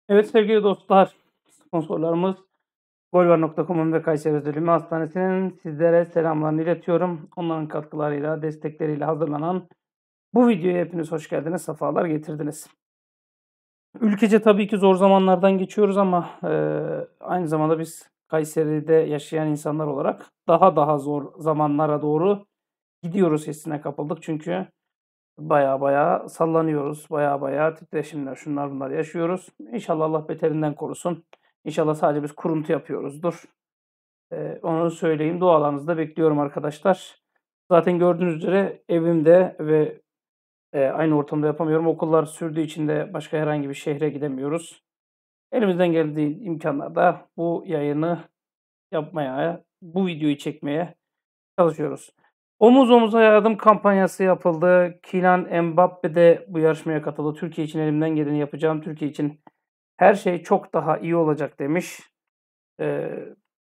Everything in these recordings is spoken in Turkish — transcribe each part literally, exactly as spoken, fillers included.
Evet sevgili dostlar, sponsorlarımız golvar nokta com'un ve Kayseri Özel Ümumi Hastanesi'nin sizlere selamlarını iletiyorum. Onların katkılarıyla, destekleriyle hazırlanan bu videoya hepiniz hoş geldiniz, sefalar getirdiniz. Ülkece tabii ki zor zamanlardan geçiyoruz ama eee, aynı zamanda biz Kayseri'de yaşayan insanlar olarak daha daha zor zamanlara doğru gidiyoruz hissine kapıldık. Çünkü baya baya sallanıyoruz, baya baya titreşimler, şunlar bunlar yaşıyoruz. İnşallah Allah beterinden korusun. İnşallah sadece biz kuruntu yapıyoruzdur. Eee, onu söyleyeyim. Dualarınızı da bekliyorum arkadaşlar. Zaten gördüğünüz üzere evimde ve eee, aynı ortamda yapamıyorum. Okullar sürdüğü için de başka herhangi bir şehre gidemiyoruz. Elimizden geldiği imkanlarda bu yayını yapmaya, bu videoyu çekmeye çalışıyoruz. Omuz Omuza Yardım kampanyası yapıldı. Kylian Mbappe de bu yarışmaya katıldı. Türkiye için elimden geleni yapacağım. Türkiye için her şey çok daha iyi olacak demiş. Eee,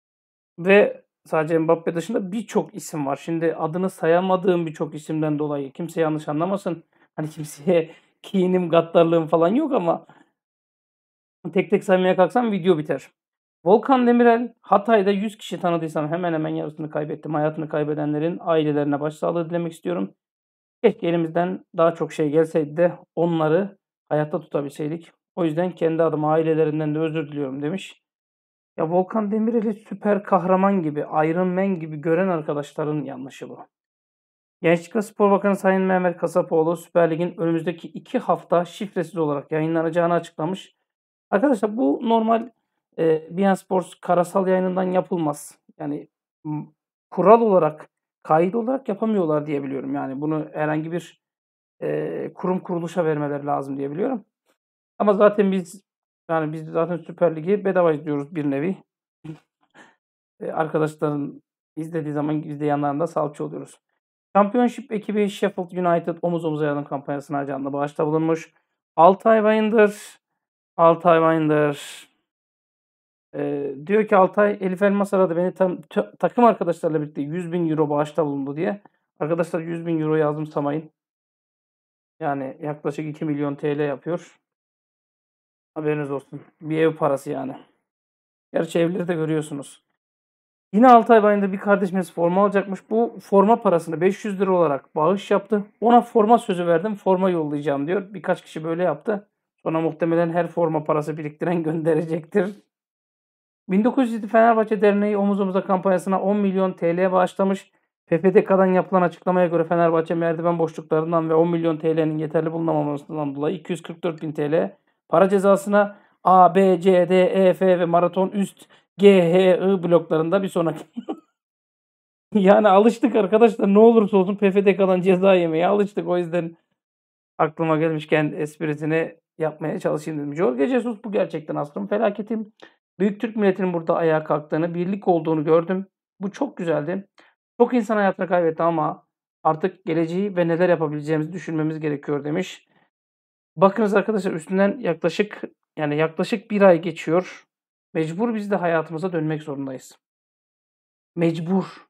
ve sadece Mbappe dışında birçok isim var. Şimdi adını sayamadığım birçok isimden dolayı kimse yanlış anlamasın. Hani kimseye kinim, gaddarlığım falan yok ama tek tek saymaya kalksam video biter. Volkan Demirel, Hatay'da yüz kişi tanıdıysam hemen hemen yarısını kaybettim. Hayatını kaybedenlerin ailelerine başsağlığı dilemek istiyorum. Keşke elimizden daha çok şey gelseydi de onları hayatta tutabilseydik. O yüzden kendi adıma ailelerinden de özür diliyorum demiş. Ya Volkan Demirel'i süper kahraman gibi, Iron Man gibi gören arkadaşların yanlışı bu. Gençlik ve Spor Bakanı Sayın Mehmet Kasapoğlu Süper Lig'in önümüzdeki iki hafta şifresiz olarak yayınlanacağını açıklamış. Arkadaşlar bu normal eee beIN Sports karasal yayınından yapılmaz. Yani m kural olarak, kaide olarak yapamıyorlar diye biliyorum. Yani bunu herhangi bir eee, kurum kuruluşa vermeleri lazım diye biliyorum. Ama zaten biz yani biz zaten Süper Lig'i bedava izliyoruz bir nevi. Eee, arkadaşların izlediği zaman biz de yanlarında salça oluyoruz. Championship ekibi Sheffield United Omuz Omuza Yardım kampanyasına canlı bağışta bulunmuş. Altay Bayındır, Altay Bayındır eee, diyor ki Altay Elif Elmas aradı beni tam tö takım arkadaşlarıyla birlikte yüz bin euro bağışta bulundu diye. Arkadaşlar yüz bin euroyu azımsamayın. Yani yaklaşık iki milyon T L yapıyor. Haberiniz olsun. Bir ev parası yani. Gerçi evleri de görüyorsunuz. Yine Altay Bayındır bir kardeşimiz forma alacakmış. Bu forma parasını beş yüz lira olarak bağış yaptı. Ona forma sözü verdim. Forma yollayacağım diyor. Birkaç kişi böyle yaptı. Sonra muhtemelen her forma parası biriktiren gönderecektir. bin dokuz yüz yedi Fenerbahçe Derneği Omuz Omuza kampanyasına on milyon T L bağışlamış. P F D K'dan yapılan açıklamaya göre Fenerbahçe merdiven boşluklarından ve on milyon T L'nin yeterli bulunamamasından dolayı iki yüz kırk dört bin T L para cezasına A, B, C, D, E, F ve maraton üst G, H, I bloklarında bir sonraki yani alıştık arkadaşlar ne olursa olsun P F D K'dan ceza yemeye alıştık. O yüzden aklıma gelmişken esprisini yapmaya çalışayım dedim. Jorge Jesus bu gerçekten asrın felaketi. Büyük Türk milletinin burada ayağa kalktığını, birlik olduğunu gördüm. Bu çok güzeldi. Çok insan hayatını kaybetti ama artık geleceği ve neler yapabileceğimizi düşünmemiz gerekiyor demiş. Bakınız arkadaşlar üstünden yaklaşık yani yaklaşık bir ay geçiyor. Mecbur biz de hayatımıza dönmek zorundayız. Mecbur.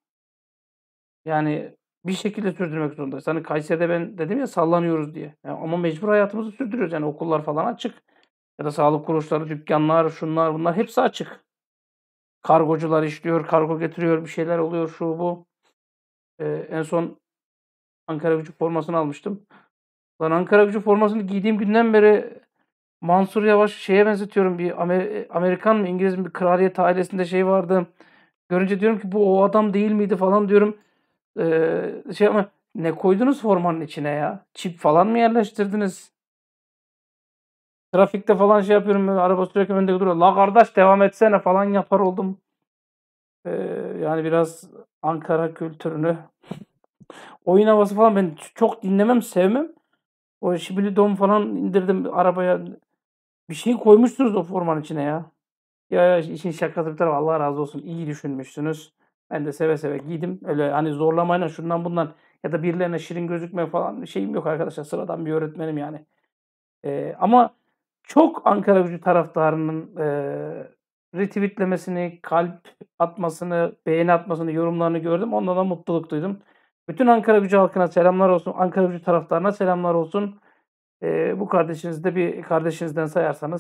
Yani bir şekilde sürdürmek zorundayız. Hani Kayseri'de ben dedim ya sallanıyoruz diye. Ya ama mecbur hayatımızı sürdürüyoruz. Yani okullar falan açık. Ya da sağlık kuruluşları, dükkanlar, şunlar bunlar hepsi açık. Kargocular işliyor, kargo getiriyor, bir şeyler oluyor, şu bu. Eee, en son Ankara Gücü formasını almıştım. Lan Ankara Gücü formasını giydiğim günden beri Mansur Yavaş şeye benzetiyorum. Bir Amer Amerikan mı İngiliz mi bir kraliyet ailesinde şey vardı. Görünce diyorum ki bu o adam değil miydi falan diyorum. Eee, şey ama ne koydunuz formanın içine ya? Çip falan mı yerleştirdiniz? Trafikte falan şey yapıyorum böyle araba sürekli önde duruyor. La kardeş devam etsene falan yapar oldum. Eee, yani biraz Ankara kültürünü, oyun havası falan ben ç çok dinlemem, sevmem. O Şibili falan indirdim arabaya. Bir şey koymuşsunuz o formanın içine ya. Ya, ya işin şakası bir tarafa Allah razı olsun. İyi düşünmüşsünüz. Ben de seve seve giydim. Öyle hani zorlamayla şundan bundan ya da birilerine şirin gözükme falan bir şeyim yok arkadaşlar. Sıradan bir öğretmenim yani. Eee, ama çok Ankaragücü taraftarının, eee, retweet'lemesini, kalp atmasını, beğeni atmasını, yorumlarını gördüm. Ondan da mutluluk duydum. Bütün Ankaragücü halkına selamlar olsun. Ankaragücü taraftarına selamlar olsun. Eee, bu kardeşinizi de bir kardeşinizden sayarsanız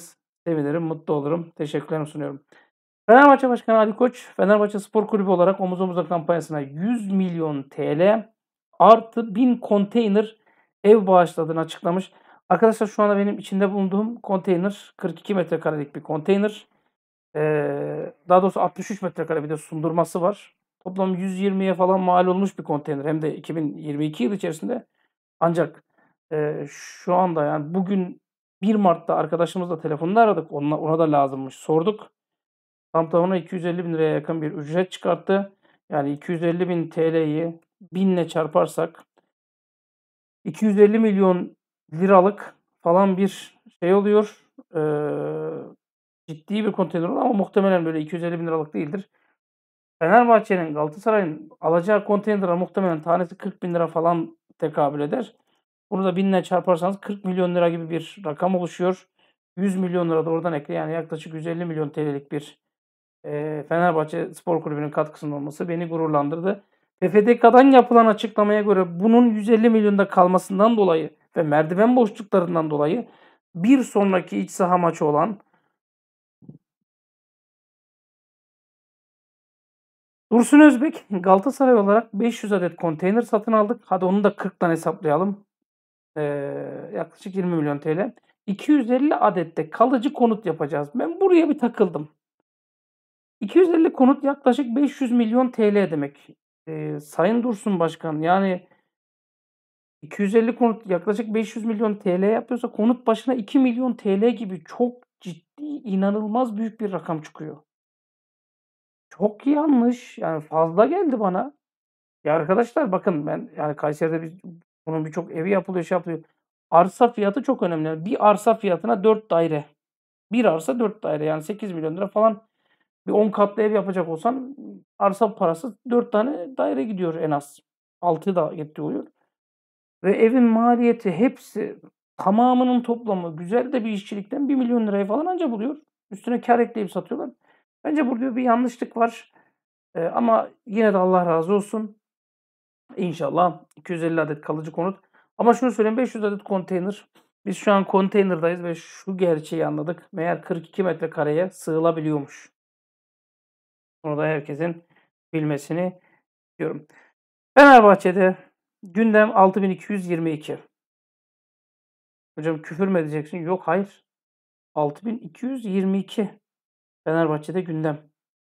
sevinirim, mutlu olurum. Teşekkürlerimi sunuyorum. Fenerbahçe Başkanı Ali Koç, Fenerbahçe Spor Kulübü olarak Omuz Omuza kampanyasına yüz milyon T L artı bin konteyner ev bağışladığını açıklamış. Arkadaşlar şu anda benim içinde bulunduğum konteyner kırk iki metrekarelik bir konteyner. Eee, daha doğrusu altmış üç metrekare bir de sundurması var. Toplam yüz yirmiye falan mal olmuş bir konteyner. Hem de iki bin yirmi iki yılı içerisinde. Ancak eee, şu anda yani bugün bir Mart'ta arkadaşımızla telefonda aradık. Ona, ona da lazımmış. Sorduk. Tam tamına iki yüz elli bin liraya yakın bir ücret çıkarttı. Yani iki yüz elli bin T L'yi binle çarparsak iki yüz elli milyon liralık falan bir şey oluyor. Eee, ciddi bir konteyner oluyor ama muhtemelen böyle iki yüz elli bin liralık değildir. Fenerbahçe'nin, Galatasaray'ın alacağı konteynerler muhtemelen tanesi kırk bin lira falan tekabül eder. Bunu da binle çarparsanız kırk milyon lira gibi bir rakam oluşuyor. yüz milyon lira da oradan ekle yani yaklaşık yüz elli milyon T L'lik bir Eee, Fenerbahçe Spor Kulübü'nün katkısının olması beni gururlandırdı. F F D K'dan yapılan açıklamaya göre bunun yüz elli milyonda kalmasından dolayı ve merdiven boşluklarından dolayı bir sonraki iç saha maçı olan Dursun Özbek, Galatasaray olarak beş yüz adet konteyner satın aldık. Hadi onu da kırktan hesaplayalım. Eee, yaklaşık yirmi milyon T L. iki yüz elli adet de kalıcı konut yapacağız. Ben buraya bir takıldım. iki yüz elli konut yaklaşık beş yüz milyon T L demek. Eee, Sayın Dursun Başkan, yani iki yüz elli konut yaklaşık beş yüz milyon T L yapıyorsa konut başına iki milyon T L gibi çok ciddi, inanılmaz büyük bir rakam çıkıyor. Çok yanlış. Yani fazla geldi bana. Ya arkadaşlar bakın ben yani Kayseri'de biz bunun birçok evi yapılıyor, şey yapılıyor. Arsa fiyatı çok önemli. Yani bir arsa fiyatına dört daire. Bir arsa dört daire yani sekiz milyon lira falan. Bir on katlı ev yapacak olsan arsa parası dört tane daire gidiyor en az. altı da getiriyor. Ve evin maliyeti hepsi tamamının toplamı güzel de bir işçilikten bir milyon lirayı falan anca buluyor. Üstüne kâr ekleyip satıyorlar. Bence burada bir yanlışlık var. Eee, ama yine de Allah razı olsun. İnşallah iki yüz elli adet kalıcı konut. Ama şunu söyleyeyim beş yüz adet konteyner. Biz şu an konteynerdayız ve şu gerçeği anladık. Meğer kırk iki metrekareye sığılabiliyormuş. Bunu da herkesin bilmesini istiyorum. Fenerbahçe'de gündem altı bin iki yüz yirmi iki. Hocam küfür mü edeceksin? Yok, hayır. altı bin iki yüz yirmi iki Fenerbahçe'de gündem.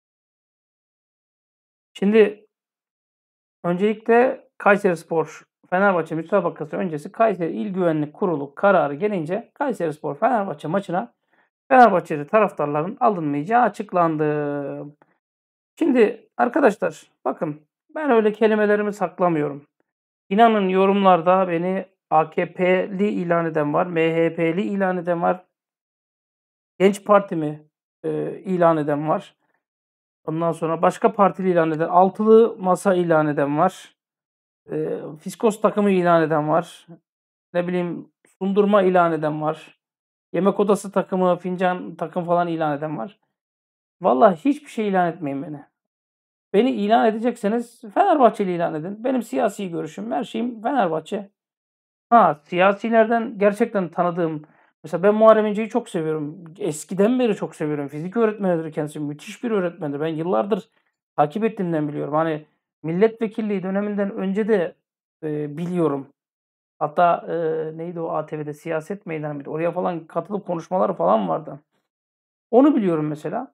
Şimdi öncelikle Kayserispor Fenerbahçe müsabakası öncesi Kayseri İl Güvenlik Kurulu kararı gelince Kayserispor Fenerbahçe maçına Fenerbahçeli taraftarların alınmayacağı açıklandı. Şimdi arkadaşlar bakın ben öyle kelimelerimi saklamıyorum. İnanın yorumlarda beni A K P'li ilan eden var, M H P'li ilan eden var, Genç Parti mi eee, ilan eden var. Ondan sonra başka partili ilan eden, altılı masa ilan eden var. Eee, fiskos takımı ilan eden var. Ne bileyim sundurma ilan eden var. Yemek odası takımı, fincan takım falan ilan eden var. Vallahi hiçbir şey ilan etmeyin beni. Beni ilan edecekseniz Fenerbahçeli ilan edin. Benim siyasi görüşüm, her şeyim Fenerbahçe. Ha, siyasilerden gerçekten tanıdığım, mesela ben Muharrem İnce'yi çok seviyorum. Eskiden beri çok seviyorum. Fizik öğretmenidir kendisi. Müthiş bir öğretmendir. Ben yıllardır takip ettiğimden biliyorum. Hani milletvekilliği döneminden önce de eee, biliyorum. Hatta eee, neydi o A T V'de siyaset meydanı mıydı? Oraya falan katılıp konuşmaları falan vardı. Onu biliyorum mesela.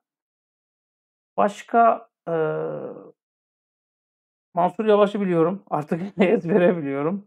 Başka eee, Mansur Yavaş'ı biliyorum. Artık ezbere biliyorum.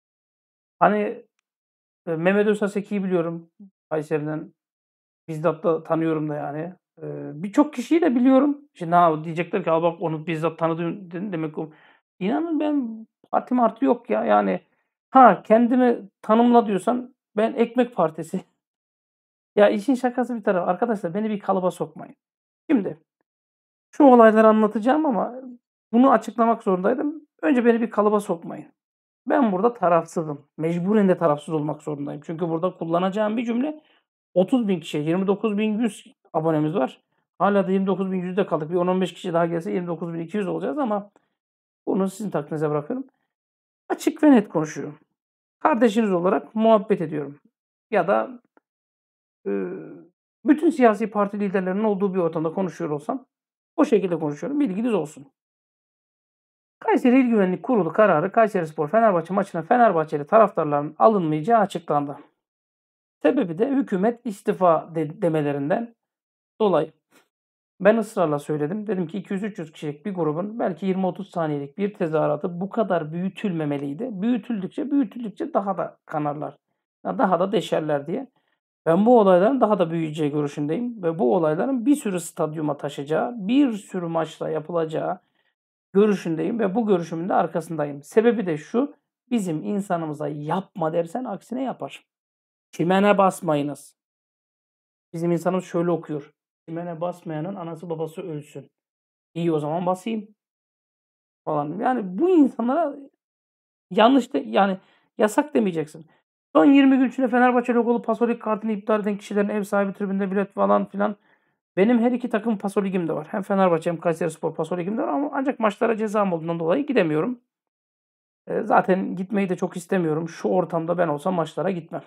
Hani e, Mehmet Özhaseki'yi biliyorum Kayseri'den. Bizzat da tanıyorum da yani. Eee, birçok kişiyi de biliyorum. Şimdi ha diyecekler ki, "A, bak onu bizzat tanıdın." dedin demek o. İnanın ben parti martı yok ya. Yani ha kendimi tanımla diyorsan ben Ekmek Partisi. Ya işin şakası bir tarafa. Arkadaşlar beni bir kalıba sokmayın. Şimdi şu olayları anlatacağım ama bunu açıklamak zorundaydım. Önce beni bir kalıba sokmayın. Ben burada tarafsızım. Mecburen de tarafsız olmak zorundayım. Çünkü burada kullanacağım bir cümle otuz bin kişiye, yirmi dokuz bin yüz abonemiz var. Hala da yirmi dokuz bin yüzde kaldık. Bir on on beş kişi daha gelse yirmi dokuz bin iki yüz olacağız ama bunu sizin takdirinize bırakıyorum. Açık ve net konuşuyorum. Kardeşiniz olarak muhabbet ediyorum. Ya da, ııı, Bütün siyasi parti liderlerinin olduğu bir ortamda konuşuyor olsam o şekilde konuşuyorum, bilginiz olsun. Kayseri İl Güvenlik Kurulu kararı Kayserispor Fenerbahçe maçına Fenerbahçeli taraftarların alınmayacağı açıklandı. Sebebi de hükümet istifa de demelerinden dolayı. Ben ısrarla söyledim. Dedim ki iki yüz üç yüz kişilik bir grubun belki yirmi otuz saniyelik bir tezahüratı bu kadar büyütülmemeliydi. Büyütüldükçe büyütüldükçe daha da kanarlar. Daha da deşerler diye. Ben bu olayların daha da büyüyeceği görüşündeyim ve bu olayların bir sürü stadyuma taşacağı, bir sürü maçla yapılacağı görüşündeyim ve bu görüşümün de arkasındayım. Sebebi de şu, bizim insanımıza yapma dersen aksine yapar. Çimene basmayınız. Bizim insanımız şöyle okuyor. Çimene basmayanın anası babası ölsün. İyi o zaman basayım falan. Yani bu insanlara yanlış de, yani yasak demeyeceksin. Son yirmi gün içinde Fenerbahçe logolu Pasolik kartını iptal eden kişilerin ev sahibi tribünde bilet falan filan. Benim her iki takım Pasolig'im de var. Hem Fenerbahçe hem Kayserispor Pasolig'im de var ama ancak maçlara cezam olduğundan dolayı gidemiyorum. Eee, zaten gitmeyi de çok istemiyorum. Şu ortamda ben olsam maçlara gitmem.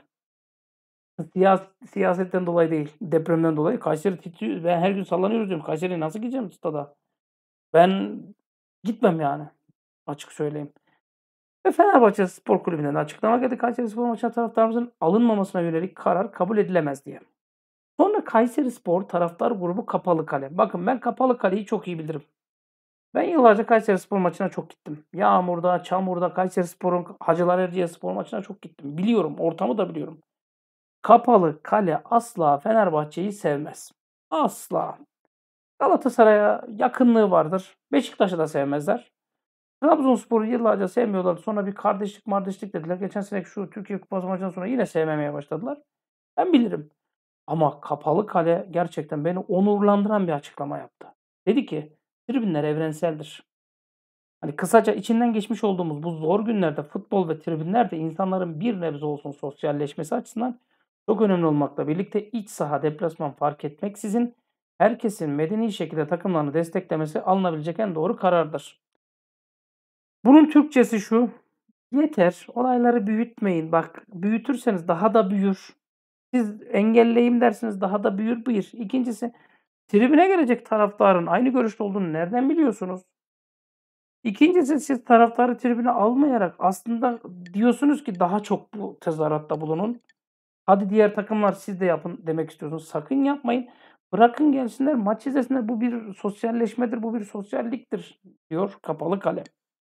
Siyas siyasetten dolayı değil, depremden dolayı. Kayseri titriyor. Ben her gün sallanıyoruz diyorum. Kayseri'ye nasıl gideceğim stada? Ben gitmem yani. Açık söyleyeyim. Ve Fenerbahçe Spor Kulübü'nden açıklama geldi. Kayserispor maçına taraftarımızın alınmamasına yönelik karar kabul edilemez diye. Sonra Kayserispor taraftar grubu Kapalı Kale. Bakın ben Kapalı Kale'yi çok iyi bilirim. Ben yıllarca Kayserispor maçına çok gittim. Yağmurda, çamurda Kayserispor'un Hacılar Erciyesspor maçına çok gittim. Biliyorum, ortamı da biliyorum. Kapalı Kale asla Fenerbahçe'yi sevmez. Asla. Galatasaray'a yakınlığı vardır. Beşiktaş'ı da sevmezler. Trabzonspor'u yıllarca sevmiyorlardı. Sonra bir kardeşlik kardeşlik dediler. Geçen sene şu Türkiye Kupası maçından sonra yine sevmemeye başladılar. Ben bilirim. Ama Kapalı Kale gerçekten beni onurlandıran bir açıklama yaptı. Dedi ki tribünler evrenseldir. Hani kısaca içinden geçmiş olduğumuz bu zor günlerde futbol ve tribünler de insanların bir nebze olsun sosyalleşmesi açısından çok önemli olmakla birlikte iç saha deplasman fark etmeksizin herkesin medeni şekilde takımlarını desteklemesi alınabilecek en doğru karardır. Bunun Türkçesi şu: yeter, olayları büyütmeyin. Bak, büyütürseniz daha da büyür. Siz engelleyeyim dersiniz daha da büyür, bir. İkincisi, tribüne gelecek taraftarın aynı görüşte olduğunu nereden biliyorsunuz? İkincisi, siz taraftarı tribüne almayarak aslında diyorsunuz ki daha çok bu tezahüratta bulunun. Hadi diğer takımlar siz de yapın demek istiyorsunuz. Sakın yapmayın. Bırakın gelsinler, maç izlesinler. Bu bir sosyalleşmedir, bu bir sosyalliktir diyor Kapalı Kale.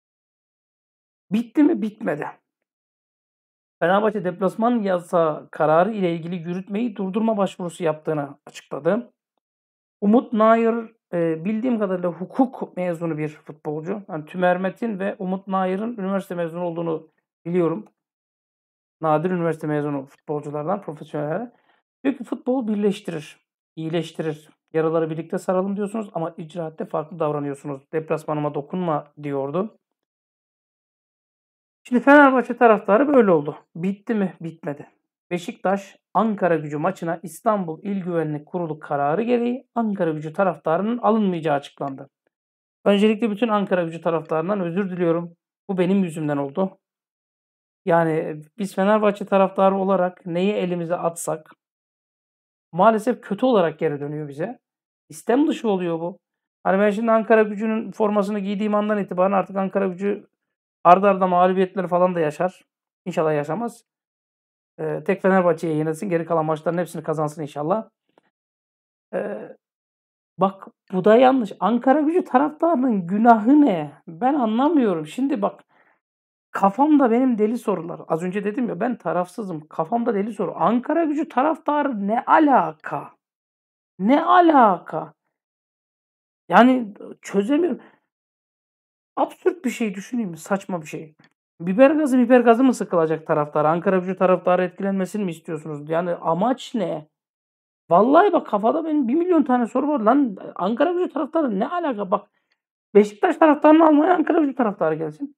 Bitti mi? Bitmedi. Fenerbahçe deplasman yasağı kararı ile ilgili yürütmeyi durdurma başvurusu yaptığını açıkladı. Umut Nayır, eee, bildiğim kadarıyla hukuk mezunu bir futbolcu. Yani Tümer Metin ve Umut Nayır'ın üniversite mezunu olduğunu biliyorum. Nadir üniversite mezunu futbolculardan, profesyoneller. Diyor ki futbol birleştirir, iyileştirir. Yaraları birlikte saralım diyorsunuz ama icraatte farklı davranıyorsunuz. Deplasmanıma dokunma diyordu. Şimdi Fenerbahçe taraftarı böyle oldu. Bitti mi? Bitmedi. Beşiktaş Ankara-Gücü maçına İstanbul İl Güvenlik Kurulu kararı gereği Ankara-Gücü taraftarının alınmayacağı açıklandı. Öncelikle bütün Ankara-Gücü taraftarından özür diliyorum. Bu benim yüzümden oldu. Yani biz Fenerbahçe taraftarı olarak neyi elimize atsak maalesef kötü olarak geri dönüyor bize. İstem dışı oluyor bu. Hani ben şimdi Ankara-Gücü'nün formasını giydiğim andan itibaren artık Ankara-Gücü art arda mağlubiyetleri falan da yaşar. İnşallah yaşamaz. Eee, tek Fenerbahçe'ye yenilsin. Geri kalan maçların hepsini kazansın inşallah. Eee, bak bu da yanlış. Ankara-Gücü taraftarının günahı ne? Ben anlamıyorum. Şimdi bak kafamda benim deli sorular. Az önce dedim ya ben tarafsızım. Kafamda deli soru. Ankara-Gücü taraftarı ne alaka? Ne alaka? Yani çözemiyorum. Absürt bir şey düşüneyim mi? Saçma bir şey. Biber gazı biber gazı mı sıkılacak taraftar? Ankara-Gücü taraftarı etkilenmesini mi istiyorsunuz? Yani amaç ne? Vallahi bak kafada benim bir milyon tane soru var. Lan Ankara-Gücü taraftarı ne alaka? Bak Beşiktaş taraftarını almaya Ankara-Gücü taraftarı gelsin.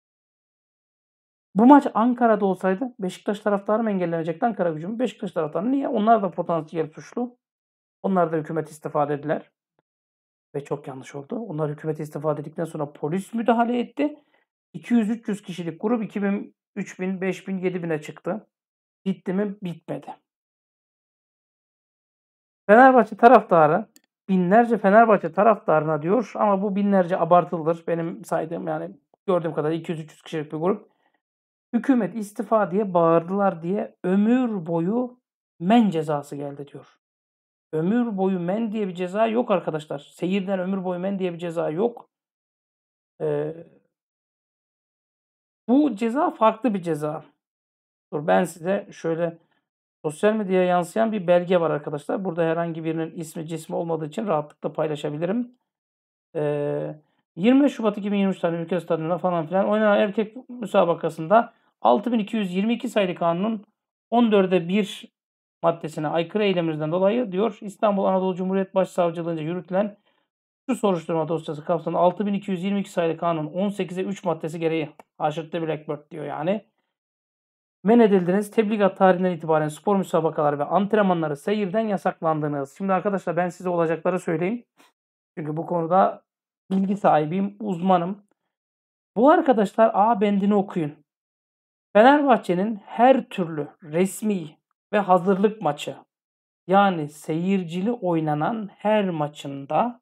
Bu maç Ankara'da olsaydı Beşiktaş taraftarı mı engellenecekti Ankara-Gücü mü? Beşiktaş taraftarı. Niye? Onlar da potansiyel suçlu. Onlar da hükümet istifa dediler. Ve çok yanlış oldu. Onlar hükümet istifa dedikten sonra polis müdahale etti. iki yüz üç yüz kişilik grup iki bin, üç bin, beş bin, yedi bine çıktı. Bitti mi? Bitmedi. Fenerbahçe taraftarı binlerce Fenerbahçe taraftarına diyor ama bu binlerce abartılıdır. Benim saydığım yani gördüğüm kadarıyla iki yüz üç yüz kişilik bir grup. Hükümet istifa diye bağırdılar diye ömür boyu men cezası geldi diyor. Ömür boyu men diye bir ceza yok arkadaşlar. Seyirden ömür boyu men diye bir ceza yok. Eee bu ceza farklı bir ceza. Dur ben size şöyle sosyal medyaya yansıyan bir belge var arkadaşlar. Burada herhangi birinin ismi cismi olmadığı için rahatlıkla paylaşabilirim. Eee yirmi beş Şubat iki bin yirmi üç tarihinde ülke stadyumunda falan filan oynanan erkek müsabakasında altı bin iki yüz yirmi iki sayılı kanunun on dörde bir maddesine aykırı eylemlerinden dolayı diyor İstanbul Anadolu Cumhuriyet Başsavcılığınca yürütülen şu soruşturma dosyası kapsamında altı bin iki yüz yirmi iki sayılı kanun on sekize üç maddesi gereği haşırttı Blackbird diyor yani. Men edildiniz. Tebligat tarihinden itibaren spor müsabakaları ve antrenmanları seyirden yasaklandınız. Şimdi arkadaşlar ben size olacakları söyleyeyim. Çünkü bu konuda bilgi sahibiyim, uzmanım. Bu arkadaşlar A bendini okuyun. Fenerbahçe'nin her türlü resmi ve hazırlık maçı yani seyircili oynanan her maçında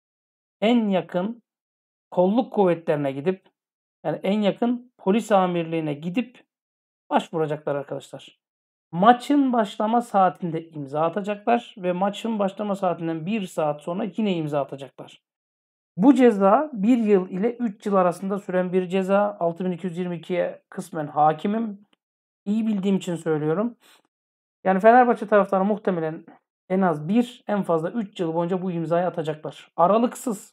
en yakın kolluk kuvvetlerine gidip yani en yakın polis amirliğine gidip başvuracaklar arkadaşlar. Maçın başlama saatinde imza atacaklar ve maçın başlama saatinden bir saat sonra yine imza atacaklar. Bu ceza bir yıl ile üç yıl arasında süren bir ceza. altı bin iki yüz yirmi ikiye kısmen hakimim. İyi bildiğim için söylüyorum. Yani Fenerbahçe taraftarı muhtemelen en az bir, en fazla üç yıl boyunca bu imzayı atacaklar. Aralıksız.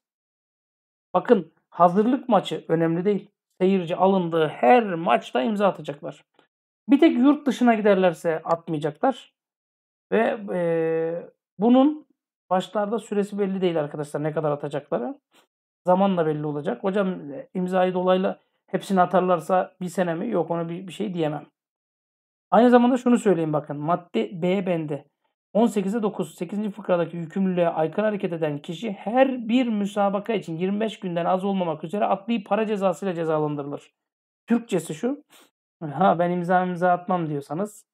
Bakın hazırlık maçı önemli değil. Seyirci alındığı her maçta imza atacaklar. Bir tek yurt dışına giderlerse atmayacaklar. Ve eee, bunun başlarda süresi belli değil arkadaşlar ne kadar atacakları. Zamanla belli olacak. Hocam imzayı dolaylı hepsini atarlarsa bir sene mi? Yok ona bir, bir şey diyemem. Aynı zamanda şunu söyleyeyim bakın. Madde B bendi. on sekize dokuz sekizinci fıkradaki yükümlülüğe aykırı hareket eden kişi her bir müsabaka için yirmi beş günden az olmamak üzere adli para cezasıyla cezalandırılır. Türkçesi şu. Ha ben imza imza atmam diyorsanız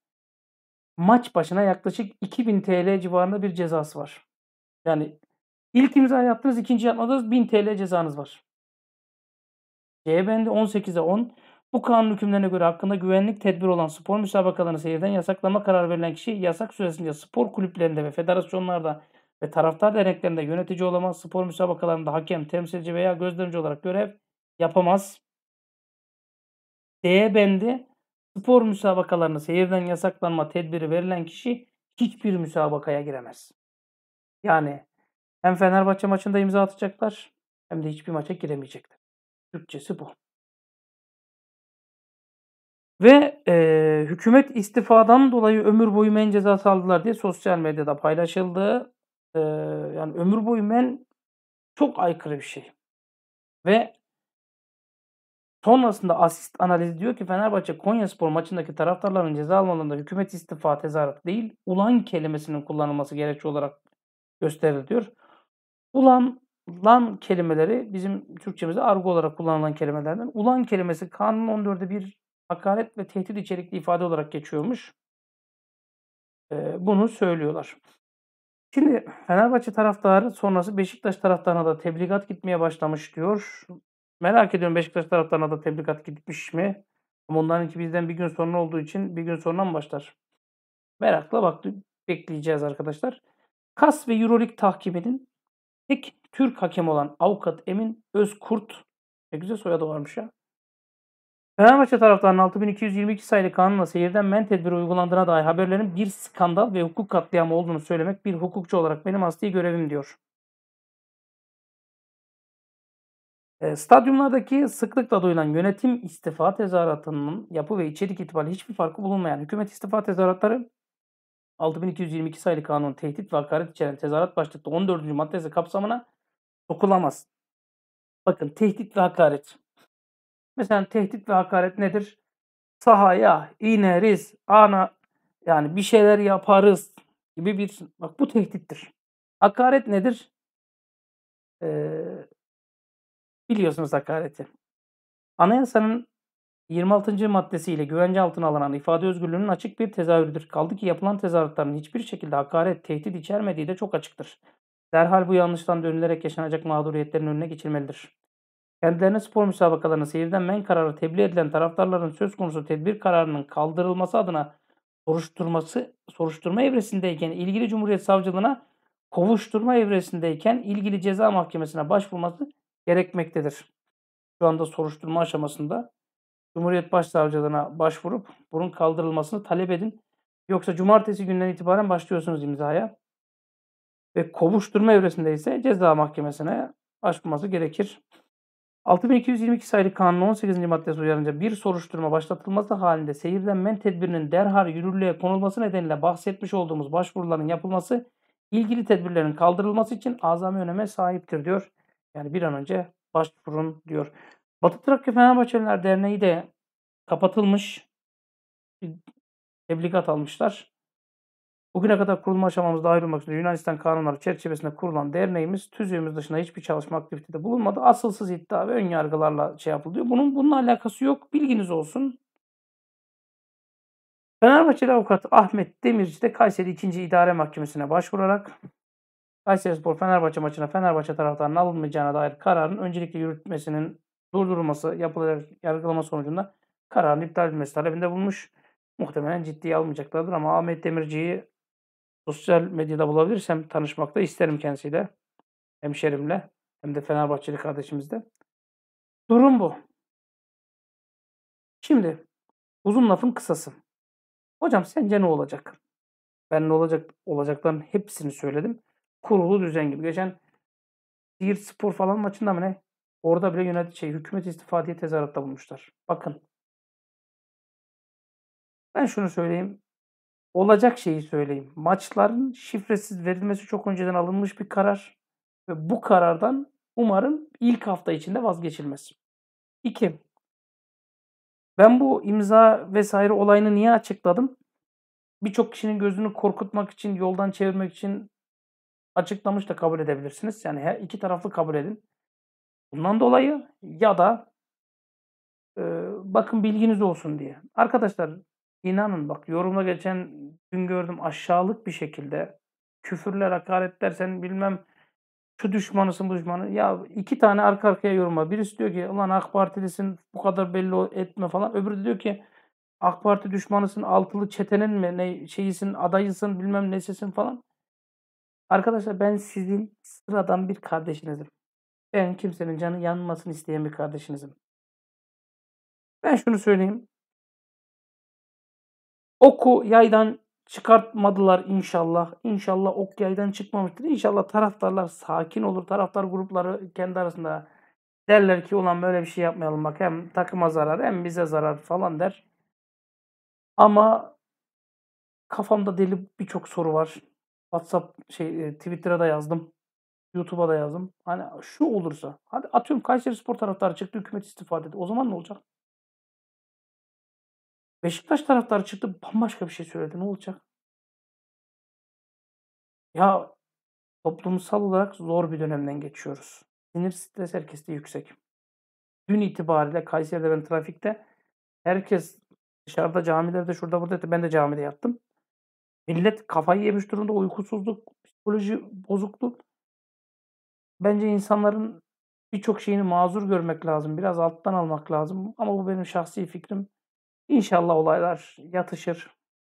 maç başına yaklaşık iki bin T L civarında bir cezası var. Yani ilk imzayı attınız, ikinci atmadınız bin T L cezanız var. C bendi on sekize on. Bu kanun hükümlerine göre hakkında güvenlik tedbiri olan spor müsabakalarını seyirden yasaklama kararı verilen kişi yasak süresince spor kulüplerinde ve federasyonlarda ve taraftar derneklerinde yönetici olamaz. Spor müsabakalarında hakem, temsilci veya gözlemci olarak görev yapamaz. D bendi spor müsabakalarını seyirden yasaklanma tedbiri verilen kişi hiçbir müsabakaya giremez. Yani hem Fenerbahçe maçında imza atacaklar hem de hiçbir maça giremeyecekler. Türkçesi bu. Ve eee, hükümet istifadan dolayı ömür boyu men cezası aldılar diye sosyal medyada paylaşıldı. Eee, yani ömür boyu men çok aykırı bir şey. Ve sonrasında asist analizi diyor ki Fenerbahçe Konyaspor maçındaki taraftarların ceza almalarında hükümet istifa tezahüratı değil, ulan kelimesinin kullanılması gerekçe olarak gösterildi diyor. Ulan, lan kelimeleri bizim Türkçemizde argo olarak kullanılan kelimelerden. Ulan kelimesi kanunun on dörde bir hakaret ve tehdit içerikli ifade olarak geçiyormuş. Eee, bunu söylüyorlar. Şimdi Fenerbahçe taraftarı sonrası Beşiktaş taraftarına da tebligat gitmeye başlamış diyor. Merak ediyorum Beşiktaş taraftarına da tebligat gitmiş mi? Ama onlarınki bizden bir gün sonra olduğu için bir gün sonra mı başlar? Merakla bak bekleyeceğiz arkadaşlar. Kas ve Euroleague tahkiminin tek Türk hakem olan avukat Emin Özkurt, ne güzel soyadı varmış ya. Fenerbahçe taraftarının altı bin iki yüz yirmi iki sayılı kanunla seyirden men tedbiri uygulandığına dair haberlerin bir skandal ve hukuk katliamı olduğunu söylemek bir hukukçu olarak benim asli görevim diyor. E, stadyumlardaki sıklıkla duyulan yönetim istifa tezahüratının yapı ve içerik itibariyle hiçbir farkı bulunmayan hükümet istifa tezahüratları altı bin iki yüz yirmi iki sayılı kanun tehdit ve hakaret içeren tezahürat başlıklı on dördüncü maddesi kapsamına sokulamaz. Bakın tehdit ve hakaret. Mesela tehdit ve hakaret nedir? Sahaya ineriz, ana yani bir şeyler yaparız gibi bir bak bu tehdittir. Hakaret nedir? Ee, biliyorsunuz hakareti. Anayasanın yirmi altıncı maddesiyle güvence altına alınan ifade özgürlüğünün açık bir tezahürüdür. Kaldı ki yapılan tezahüratların hiçbir şekilde hakaret, tehdit içermediği de çok açıktır. Derhal bu yanlıştan dönülerek yaşanacak mağduriyetlerin önüne geçilmelidir. Kendilerine spor müsabakalarına seyirden men kararı tebliğ edilen taraftarların söz konusu tedbir kararının kaldırılması adına soruşturması soruşturma evresindeyken ilgili Cumhuriyet Savcılığına, kovuşturma evresindeyken ilgili ceza mahkemesine başvurması gerekmektedir. Şu anda soruşturma aşamasında Cumhuriyet Başsavcılığına başvurup bunun kaldırılmasını talep edin. Yoksa cumartesi günden itibaren başlıyorsunuz imzaya. Ve kovuşturma evresinde ise ceza mahkemesine başvurması gerekir. altı bin iki yüz yirmi iki sayılı kanunun on sekizinci maddesi uyarınca bir soruşturma başlatılması halinde seyirden men tedbirinin derhal yürürlüğe konulması nedeniyle bahsetmiş olduğumuz başvuruların yapılması, ilgili tedbirlerin kaldırılması için azami öneme sahiptir diyor. Yani bir an önce başvurun diyor. Batı Trakya Fenerbahçeliler Derneği de kapatılmış. Bir tebligat almışlar. Bugüne kadar kurulma aşamamızda ayrılmak üzere Yunanistan kanunları çerçevesinde kurulan derneğimiz tüzüğümüz dışında hiçbir çalışma aktivitede bulunmadı. Asılsız iddia ve ön yargılarla şey yapılıyor. Bunun bununla alakası yok. Bilginiz olsun. Fenerbahçeli avukat Ahmet Demirci de Kayseri ikinci İdare Mahkemesi'ne başvurarak Kayserispor Fenerbahçe maçına Fenerbahçe taraftarının alınmayacağına dair kararın öncelikle yürütmesinin durdurulması, yapılarak yargılama sonucunda kararın iptal edilmesi talebinde bulunmuş. Muhtemelen ciddiye almayacaklardır ama Ahmet Demirci'yi sosyal medyada bulabilirsem tanışmak da isterim kendisiyle. Hemşerimle hem de Fenerbahçeli kardeşimizle. Durum bu. Şimdi uzun lafın kısası. Hocam sence ne olacak? Ben ne olacak olacakların hepsini söyledim. Kurulu düzen gibi. Geçen Siirt Spor falan maçında mı ne? Orada bile yönet şey hükümet istifa diye tezahüratta bulmuşlar. Bakın. Ben şunu söyleyeyim. Olacak şeyi söyleyeyim. Maçların şifresiz verilmesi çok önceden alınmış bir karar. Ve bu karardan umarım ilk hafta içinde vazgeçilmez. İki. Ben bu imza vesaire olayını niye açıkladım? Birçok kişinin gözünü korkutmak için, yoldan çevirmek için açıklamış da kabul edebilirsiniz. Yani her iki taraflı kabul edin. Bundan dolayı ya da e, bakın bilginiz olsun diye. Arkadaşlar inanın bak yorumda geçen gün gördüm aşağılık bir şekilde küfürler, hakaretler sen bilmem şu düşmanısın bu düşmanı. Ya iki tane arka arkaya yoruma. Birisi diyor ki ulan AK Partilisin bu kadar belli etme falan. Öbürü de diyor ki AK Parti düşmanısın, altılı çetenin mi ne şeyisin, adayısın, bilmem nesisin falan. Arkadaşlar ben sizin sıradan bir kardeşinizim. Ben kimsenin canı yanmasını isteyen bir kardeşinizim. Ben şunu söyleyeyim. Oku yaydan çıkartmadılar inşallah. İnşallah ok yaydan çıkmamıştır. İnşallah taraftarlar sakin olur. Taraftar grupları kendi arasında derler ki ulan böyle bir şey yapmayalım bak hem takıma zarar hem bize zarar falan der. Ama kafamda deli birçok soru var. WhatsApp şey Twitter'a da yazdım. YouTube'a da yazdım. Hani şu olursa, hadi atıyorum Kayserispor taraftarı çıktı, hükümet istifa dedi. O zaman ne olacak? Beşiktaş taraftarı çıktı, bambaşka bir şey söyledi. Ne olacak? Ya toplumsal olarak zor bir dönemden geçiyoruz. Sinir, stres herkeste yüksek. Dün itibariyle Kayseri'de ben trafikte herkes dışarıda camilerde şurada burada ben de camide yattım. Millet kafayı yemiş durumda, uykusuzluk, psikoloji bozukluk. Bence insanların birçok şeyini mazur görmek lazım. Biraz alttan almak lazım. Ama bu benim şahsi fikrim. İnşallah olaylar yatışır.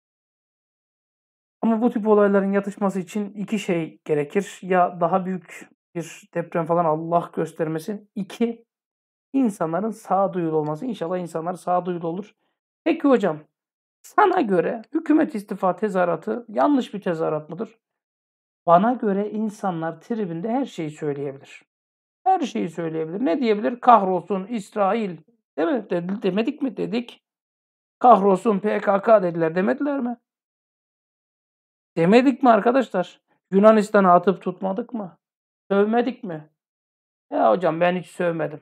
Ama bu tip olayların yatışması için iki şey gerekir. Ya daha büyük bir deprem falan Allah göstermesin. İki, insanların sağduyulu olması. İnşallah insanlar sağduyulu olur. Peki hocam, sana göre hükümet istifa tezahüratı yanlış bir tezahürat mıdır? Bana göre insanlar tribünde her şeyi söyleyebilir. Her şeyi söyleyebilir. Ne diyebilir? Kahrolsun İsrail. Değil mi? De- demedik mi? Dedik. Kahrolsun P K K dediler. Demediler mi? Demedik mi arkadaşlar? Yunanistan'a atıp tutmadık mı? Sövmedik mi? Ya hocam ben hiç sövmedim.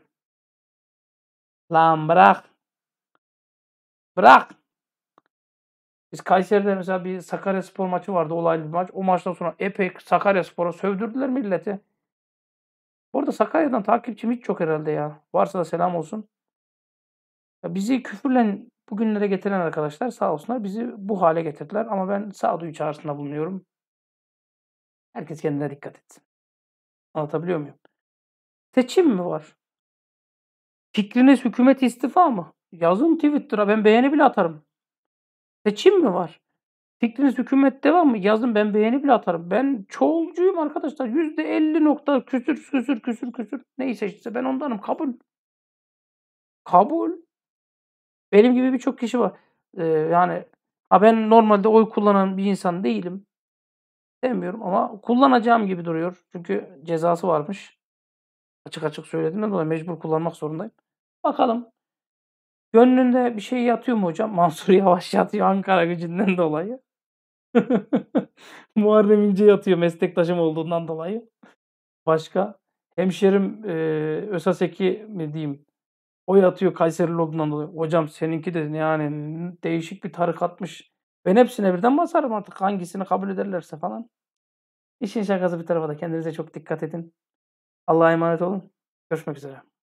Lan bırak. Bırak. Biz Kayseri'de mesela bir Sakaryaspor maçı vardı. Olaylı bir maç. O maçtan sonra epey Sakaryaspor'a sövdürdüler milleti. Bu arada Sakarya'dan takipçim hiç yok herhalde ya. Varsa da selam olsun. Ya, bizi küfürle bugünlere getiren arkadaşlar sağ olsunlar bizi bu hale getirdiler ama ben sağduyu çağrısında bulunuyorum. Herkes kendine dikkat etsin. Anlatabiliyor muyum? Seçim mi var? Fikriniz hükümet istifa mı? Yazın Twitter'a, ben beğeni bile atarım. Seçim mi var? Fikriniz hükümet devam mı? Yazın, ben beğeni bile atarım. Ben çoğulcuyum arkadaşlar. yüzde elli nokta küsür, küsür, küsür, küsür neyse işte ben ondanım. Kabul. Kabul. Benim gibi birçok kişi var. Eee, yani, ha, ben normalde oy kullanan bir insan değilim. Sevmiyorum ama kullanacağım gibi duruyor. Çünkü cezası varmış. Açık açık söylediğimden dolayı mecbur kullanmak zorundayım. Bakalım. Gönlünde bir şey yatıyor mu hocam? Mansur Yavaş yatıyor Ankaragücü'nden dolayı. Muharrem İnce yatıyor meslektaşım olduğundan dolayı. Başka? Hemşerim, eee, Özaseki mi diyeyim, o yatıyor Kayserili olduğundan dolayı. Hocam seninki de yani değişik bir tarikatmış. Ben hepsine birden basarım artık hangisini kabul ederlerse falan. İşin şakası bir tarafa da kendinize çok dikkat edin. Allah'a emanet olun. Görüşmek üzere.